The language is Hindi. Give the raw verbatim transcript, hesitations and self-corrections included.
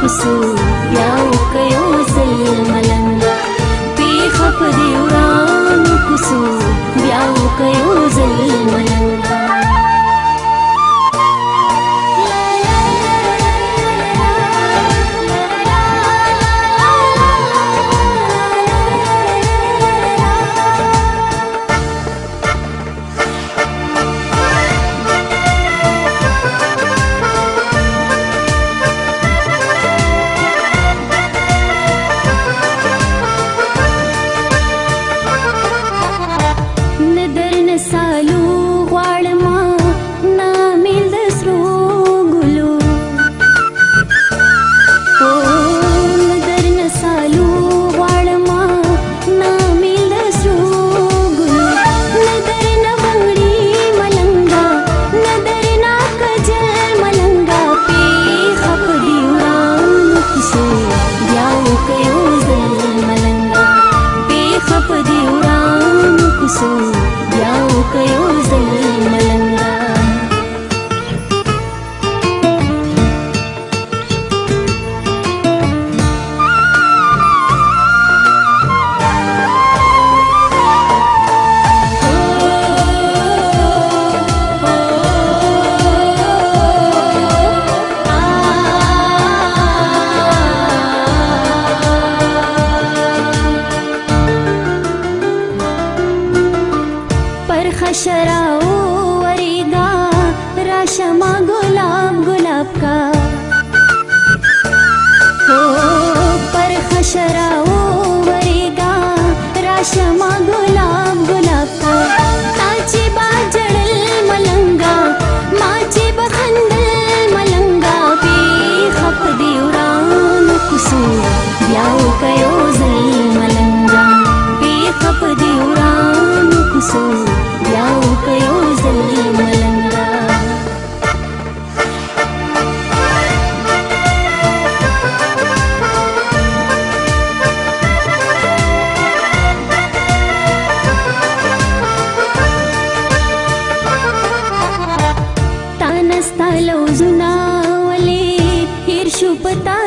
कुसु याव कयो जल मलंगा पेख पदिवरान कुसु याव कयो जल मलंगा शराओ वरेगा राशमा गुलाब गुलाब का हो पर खशराओ वरेगा राशमा गुलाब गुलाब का ताची बाजड़ल मलंगा माची बखंदल मलंगा पे खप दिवरान कुसु याव कयो जल मलंगा पे खप दिवरान कुसु याव कयो जल मलंगा तानस्ता लवजुना वले हिरशुपता